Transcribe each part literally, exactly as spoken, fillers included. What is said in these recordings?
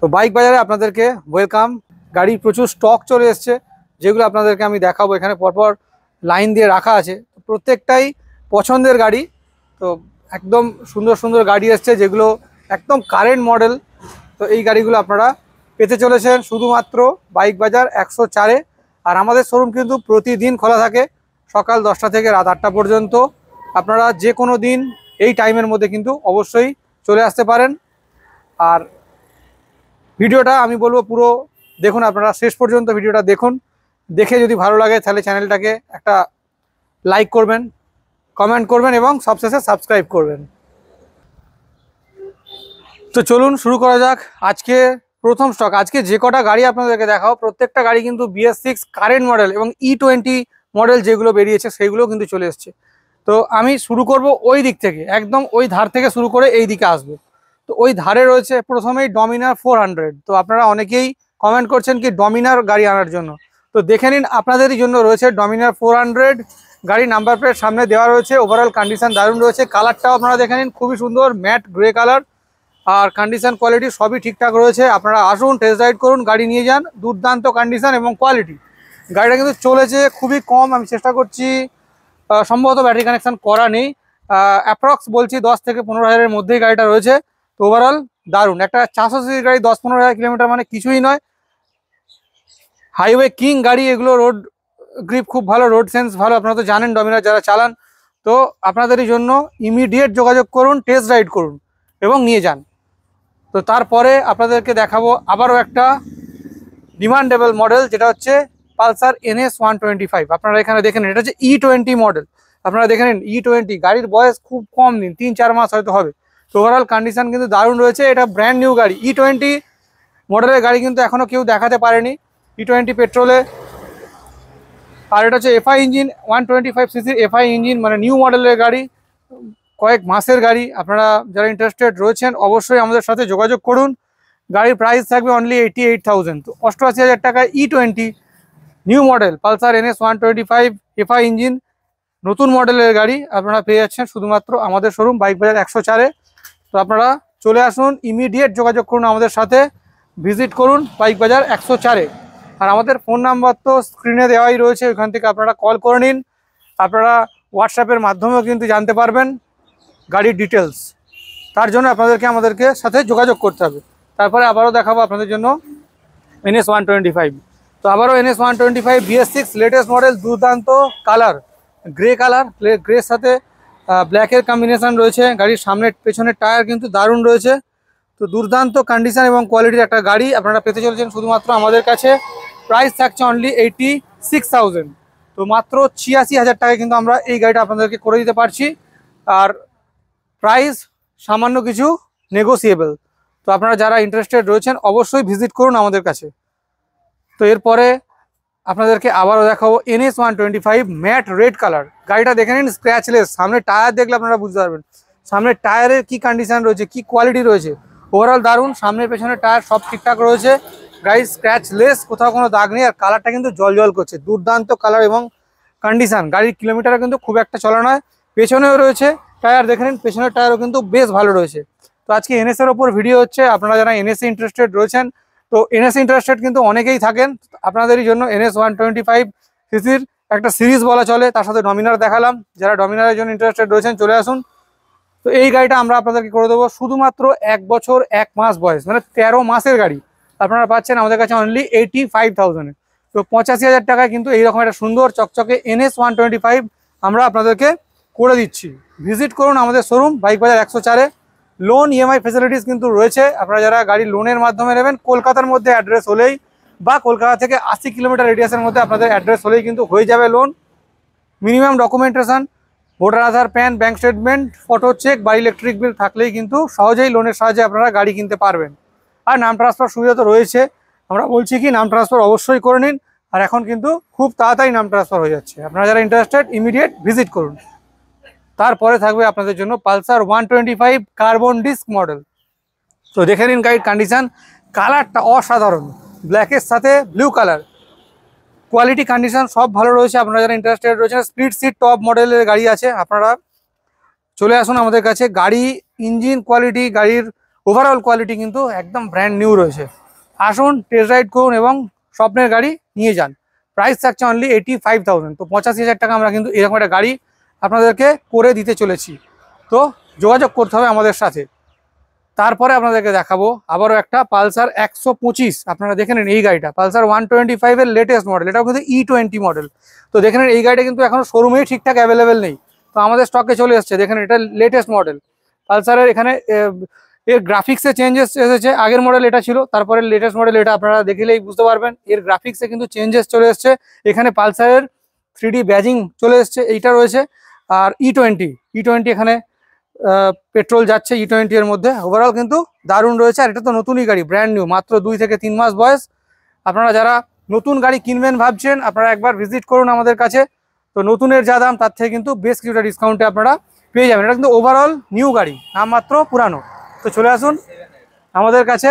তো বাইক বাজারে আপনাদেরকে ওয়েলকাম। গাড়ি প্রচুর স্টক চলে এসছে, যেগুলো আপনাদেরকে আমি দেখাবো। এখানে পরপর লাইন দিয়ে রাখা আছে, প্রত্যেকটাই পছন্দের গাড়ি। তো একদম সুন্দর সুন্দর গাড়ি এসছে, যেগুলো একদম কারেন্ট মডেল। তো এই গাড়িগুলো আপনারা পেতে চলেছেন শুধুমাত্র বাইক বাজার একশো চারে। আর আমাদের শোরুম কিন্তু প্রতিদিন খোলা থাকে, সকাল দশটা থেকে রাত আটটা পর্যন্ত। আপনারা যে কোনো দিন এই টাইমের মধ্যে কিন্তু অবশ্যই চলে আসতে পারেন। আর ভিডিওটা আমি বলবো পুরো দেখুন, আপনারা শেষ পর্যন্ত ভিডিওটা দেখুন। দেখে যদি ভালো লাগে তাহলে চ্যানেলটাকে একটা লাইক করবেন, কমেন্ট করবেন এবং সবশেষে সাবস্ক্রাইব করবেন। তো চলুন শুরু করা যাক। আজকে প্রথম স্টক, আজকে যে কটা গাড়ি আপনাদেরকে দেখাও প্রত্যেকটা গাড়ি কিন্তু B S six current model এবং ই টোয়েন্টি মডেল যেগুলো বেরিয়েছে সেগুলো কিন্তু চলে এসছে। তো আমি শুরু করব ওই দিক থেকে, একদম ওই ধার থেকে শুরু করে এই দিকে আসবো। তো ওই ধারে রয়েছে প্রথমেই ডমিনার ফোর হান্ড্রেড। তো আপনারা অনেকেই কমেন্ট করছেন কি ডমিনার গাড়ি আনার জন্য, তো দেখে নিন আপনাদেরই জন্য রয়েছে ডমিনার ফোর হান্ড্রেড। গাড়ি নাম্বার প্লেট সামনে দেওয়া রয়েছে, ওভারঅল কন্ডিশন দারুণ রয়েছে। কালারটাও আপনারা দেখে নিন, খুবই সুন্দর ম্যাট গ্রে কালার। আর কন্ডিশন কোয়ালিটি সবই ঠিকঠাক রয়েছে। আপনারা আসুন, টেস্ট রাইড করুন, গাড়ি নিয়ে যান। দুর্দান্ত কন্ডিশন এবং কোয়ালিটি। গাড়িটা কিন্তু চলেছে খুবই কম, আমি চেষ্টা করছি, সম্ভবত ব্যাটারি কানেকশন করা নেই, অ্যাপ্রক্স বলছি দশ থেকে পনেরো হাজারের মধ্যেই গাড়িটা রয়েছে। তো ওভারঅল দারুণ একটা চারশো সিসির গাড়ি, দশ পনেরো হাজার কিলোমিটার মানে কিছুই নয়। হাইওয়ে কিং গাড়ি এগুলো, রোড গ্রিপ খুব ভালো, রোড সেন্স ভালো, আপনারা তো জানেন ডমিনার যারা চালান। তো আপনাদেরই জন্য ইমিডিয়েট যোগাযোগ করুন, টেস্ট রাইড করুন এবং নিয়ে যান। তো তারপরে আপনাদেরকে দেখাবো আবারও একটা ডিমান্ডেবল মডেল, যেটা হচ্ছে Pulsar N S one twenty five. আপনারা এখানে দেখেন, এটা হচ্ছে ই টোয়েন্টি মডেল। আপনারা দেখে নিন, ই টোয়েন্টি গাড়ির বয়স খুব কম দিন, তিন চার মাস হয়তো হবে। তো ওভারঅল কন্ডিশন কিন্তু দারুণ রয়েছে। এটা ব্র্যান্ড নিউ গাড়ি, ই টোয়েন্টি মডেলের গাড়ি কিন্তু এখনও কেউ দেখাতে পারেনি। ই টোয়েন্টি পেট্রোলে, আর এটা হচ্ছে FI engine, one twenty five সিসির এফআই ইঞ্জিন, মানে নিউ মডেলের গাড়ি, কয়েক মাসের গাড়ি। আপনারা যারা ইন্টারেস্টেড রয়েছেন অবশ্যই আমাদের সাথে যোগাযোগ করুন। গাড়ির প্রাইস থাকবে অনলি এইটি এইট থাউজেন্ড। তো অষ্টআশি হাজার টাকায় E twenty new model Pulsar N S one twenty five FI engine নতুন মডেলের গাড়ি আপনারা পেয়ে যাচ্ছেন শুধুমাত্র আমাদের শোরুম বাইক বাজার একশো চারে। তো আপনারা চলে আসুন, ইমিডিয়েট যোগাযোগ করুন আমাদের সাথে, ভিজিট করুন বাইক বাজার একশো চারে। আর আমাদের ফোন নাম্বার তো স্ক্রিনে দেওয়াই রয়েছে, ওইখান থেকে আপনারা কল করে নিন। আপনারা হোয়াটসঅ্যাপের মাধ্যমেও কিন্তু জানতে পারবেন গাড়ির ডিটেলস। তার জন্য আপনাদেরকে আমাদেরকে সাথে যোগাযোগ করতে হবে। তারপরে আবারও দেখাবো আপনাদের জন্য N S one twenty five. তো আবারও N S one twenty five B S six latest model, দুর্দান্ত কালার, গ্রে কালার, গ্রের সাথে ব্ল্যাকের কম্বিনেশন রয়েছে। গাড়ির সামনের পেছনের টায়ার কিন্তু দারুণ রয়েছে। তো দুর্দান্ত কন্ডিশন এবং কোয়ালিটির একটা গাড়ি আপনারা পেতে চলেছেন শুধুমাত্র আমাদের কাছে। প্রাইস থাকছে অনলি এইটি সিক্স থাউজেন্ড। তো মাত্র ছিয়াশি হাজার টাকায় কিন্তু আমরা এই গাড়িটা আপনাদেরকে করে দিতে পারছি। আর প্রাইস সামান্য কিছু নেগোসিয়েবল। তো আপনারা যারা ইন্টারেস্টেড রয়েছেন অবশ্যই ভিজিট করুন আমাদের কাছে। তো এরপরে আপনাদেরকে আবারও দেখাবো N S one twenty five matte red colour. গাড়িটা দেখে নিন, স্ক্র্যাচলেস। সামনে টায়ার দেখলে আপনারা বুঝতে পারবেন সামনের টায়ারের কি কন্ডিশন রয়েছে, কি কোয়ালিটি রয়েছে। ওভারঅল দারুণ, সামনের পেছনের টায়ার সব ঠিকঠাক রয়েছে। গাড়ি স্ক্র্যাচলেস, কোথাও কোনো দাগ নেই। আর কালারটা কিন্তু জল জল করছে, দুর্দান্ত কালার এবং কন্ডিশন। গাড়ির কিলোমিটার কিন্তু খুব একটা চলা নয়। পেছনেও রয়েছে টায়ার, দেখে নিন পেছনের টায়ারও কিন্তু বেশ ভালো রয়েছে। তো আজকে এনএস এর ওপর ভিডিও হচ্ছে। আপনারা যারা এনএস এ ইন্টারেস্টেড রয়েছেন, তো এনএস ইন্টারেস্টেড কিন্তু অনেকেই থাকেন, আপনাদেরই জন্য এনএস ওয়ান টোয়েন্টি ফাইভ সিসির একটা সিরিজ বলা চলে, তার সাথে ডমিনার দেখালাম। যারা ডমিনারের জন্য ইন্টারেস্টেড রয়েছেন চলে আসুন। তো এই গাড়িটা আমরা আপনাদেরকে করে দেবো শুধুমাত্র এক বছর এক মাস বয়স, মানে তেরো মাসের গাড়ি আপনারা পাচ্ছেন আমাদের কাছে অনলি এইটি ফাইভ থাউজেন্ডে। তো পঁচাশি হাজার টাকায় কিন্তু এইরকম একটা সুন্দর চকচকে এনএস ওয়ান টোয়েন্টি ফাইভ আমরা আপনাদেরকে করে দিচ্ছি। ভিজিট করুন আমাদের শোরুম বাইক বাজার একশো চারে। লোন ইএমআই ফেসিলিটিস কিন্তু রয়েছে। আপনারা যারা গাড়ি লোনের মাধ্যমে নেবেন, কলকাতার মধ্যে অ্যাড্রেস হলেই বা কলকাতা থেকে আশি কিলোমিটার রেডিয়াসের মধ্যে আপনাদের অ্যাড্রেস হলেই কিন্তু হয়ে যাবে loan. Minimum documentation, voter Aadhaar, PAN, bank statement, photo check বা ইলেকট্রিক বিল থাকলেই কিন্তু সহজেই লোনের সাহায্যে আপনারা গাড়ি কিনতে পারবেন। আর নাম ট্রান্সফার সুবিধা তো রয়েছে। আমরা বলছি কি নাম ট্রান্সফার অবশ্যই করে নিন। আর এখন কিন্তু খুব তাড়াতাড়ি নাম ট্রান্সফার হয়ে যাচ্ছে। আপনারা যারা ইন্টারেস্টেড ইমিডিয়েট ভিজিট করুন। তারপরে থাকবে আপনাদের জন্য Pulsar one twenty five carbon disc model. তো দেখে নিন গাড়ির কন্ডিশন, কালারটা অসাধারণ, ব্ল্যাকের সাথে ব্লু কালার, কোয়ালিটি কন্ডিশন সব ভালো রয়েছে। আপনারা যারা ইন্টারেস্টেড রয়েছেন, স্প্লিট সিট টপ মডেলের গাড়ি আছে, আপনারা চলে আসুন আমাদের কাছে। গাড়ি ইঞ্জিন কোয়ালিটি, গাড়ির ওভারঅল কোয়ালিটি কিন্তু একদম ব্র্যান্ড নিউ রয়েছে। আসুন টেস্ট রাইড করুন এবং স্বপ্নের গাড়ি নিয়ে যান। প্রাইস থাকছে অনলি এইটি ফাইভ থাউজেন্ড। তো পঁচাশি হাজার টাকা আমরা কিন্তু এরকম একটা গাড়ি আপনাদেরকে করে দিতে চলেছি। তো যোগাযোগ করতে হবে আমাদের সাথে। তারপরে আপনাদেরকে দেখাবো আবারও একটা পালসার একশো পঁচিশ। আপনারা দেখে নেন এই গাড়িটা পালসার ওয়ান টোয়েন্টি ফাইভের লেটেস্ট মডেল, এটাও কিন্তু ই টোয়েন্টি মডেল। তো দেখে নেন এই গাড়িটা কিন্তু এখনো শোরুমেই ঠিকঠাক অ্যাভেলেবেল নেই, তো আমাদের স্টকে চলে এসছে। দেখেন এটা লেটেস্ট মডেল পালসারের। এখানে এর গ্রাফিক্সে চেঞ্জেস এসেছে, আগের মডেল এটা ছিল, তারপরে লেটেস্ট মডেল এটা। আপনারা দেখলেই বুঝতে পারবেন এর গ্রাফিক্সে কিন্তু চেঞ্জেস চলে এসছে। এখানে পালসারের থ্রি ডি ব্যাজিং চলে এসছে, এইটা রয়েছে। আর ই টোয়েন্টি ই টোয়েন্টি এখানে পেট্রোল যাচ্ছে ই টোয়েন্টি এর মধ্যে। ওভারঅল কিন্তু দারুণ রয়েছে। আর এটা তো নতুনই গাড়ি, ব্র্যান্ড নিউ, মাত্র দুই থেকে তিন মাস বয়স। আপনারা যারা নতুন গাড়ি কিনবেন ভাবছেন, আপনারা একবার ভিজিট করুন আমাদের কাছে। তো নতুনের যা দাম তার থেকে কিন্তু বেশ কিছুটা ডিসকাউন্টে আপনারা পেয়ে যাবেন। এটা কিন্তু ওভারঅল নিউ গাড়ি, নাম মাত্র পুরানো। তো চলে আসুন আমাদের কাছে,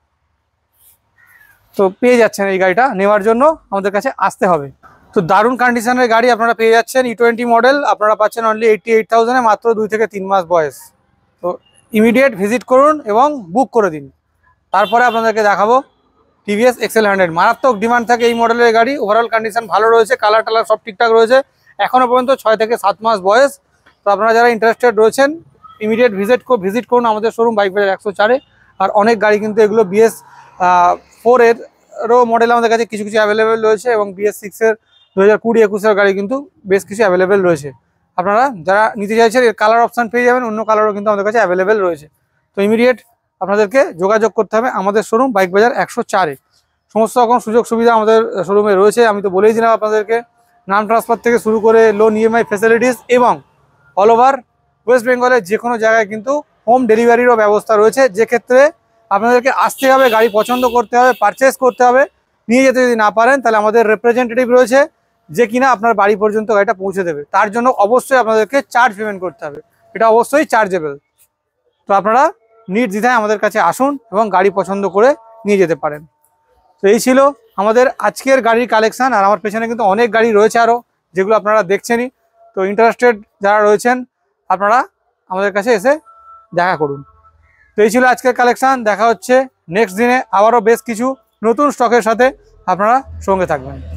তো পেয়ে যাচ্ছেন এই গাড়িটা। নেওয়ার জন্য আমাদের কাছে আসতে হবে। তো দারুণ কন্ডিশনের গাড়ি আপনারা পেয়ে যাচ্ছেন, ই টোয়েন্টি মডেল আপনারা পাচ্ছেন অনলি এইটটি এইট থাউজেন্ডে, মাত্র দুই থেকে তিন মাস বয়স। তো ইমিডিয়েট ভিজিট করুন এবং বুক করে দিন। তারপরে আপনাদেরকে দেখাবো টিভিএস এক্সেল হান্ড্রেড। মারাত্মক ডিমান্ড থাকে এই মডেলের গাড়ি। ওভারঅল কন্ডিশন ভালো রয়েছে, কালার টালার সব ঠিকঠাক রয়েছে। এখনও পর্যন্ত ছয় থেকে সাত মাস বয়স। তো আপনারা যারা ইন্টারেস্টেড রয়েছেন ইমিডিয়েট ভিজিট ভিজিট করুন আমাদের শোরুম বাইক বাজার একশো চারে। আর অনেক গাড়ি কিন্তু এগুলো বিএস ফোর এরও মডেল আমাদের কাছে কিছু কিছু অ্যাভেলেবেল রয়েছে, এবং বিএস সিক্সের দু হাজার কুড়ি একুশের গাড়ি কিন্তু বেশ কিছু অ্যাভেলেবেল রয়েছে। আপনারা যারা নিতে চাইছেন এর কালার অপশান পেয়ে যাবেন, অন্য কালারও কিন্তু আমাদের কাছে অ্যাভেলেবেল রয়েছে। তো ইমিডিয়েট আপনাদেরকে যোগাযোগ করতে হবে আমাদের শোরুম বাইক বাজার একশো চারে। সমস্ত রকম সুযোগ সুবিধা আমাদের শোরুমে রয়েছে। আমি তো বলেই দিলাম আপনাদেরকে, নাম ট্রান্সফার থেকে শুরু করে লোন ইএমআই ফ্যাসিলিটিস, এবং অল ওভার ওয়েস্ট বেঙ্গলের যে কোনো জায়গায় কিন্তু হোম ডেলিভারিরও ব্যবস্থা রয়েছে। যে ক্ষেত্রে আপনাদেরকে আসতে হবে, গাড়ি পছন্দ করতে হবে, পারচেস করতে হবে। নিয়ে যেতে যদি না পারেন তাহলে আমাদের রিপ্রেজেন্টেটিভ রয়েছে যে কিনা আপনার বাড়ি পর্যন্ত গাড়িটা পৌঁছে দেবে। তার জন্য অবশ্যই আপনাদেরকে চার্জ পেমেন্ট করতে হবে, এটা অবশ্যই চার্জেবল। তো আপনারা নির্দ্বিধায় আমাদের কাছে আসুন এবং গাড়ি পছন্দ করে নিয়ে যেতে পারেন। তো এই ছিল আমাদের আজকের গাড়ির কালেকশান। আর আমার পেছনে কিন্তু অনেক গাড়ি রয়েছে আরও, যেগুলো আপনারা দেখছেনই। তো ইন্টারেস্টেড যারা রয়েছেন আপনারা আমাদের কাছে এসে দেখা করুন। তো এই ছিল আজকের কালেকশান। দেখা হচ্ছে নেক্সট দিনে আবারও বেশ কিছু নতুন স্টকের সাথে। আপনারা সঙ্গে থাকবেন।